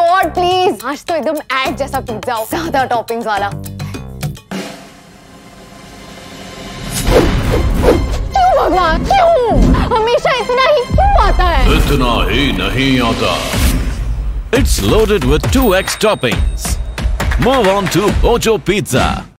God please, आज तो एकदम एग जैसा पिज्जा हो, ज्यादा टॉपिंग्स वाला। क्यों भगवान, क्यों हमेशा इतना ही क्यों आता है? इतना ही नहीं आता। It's loaded with 2x toppings. Move on to MOJO Pizza.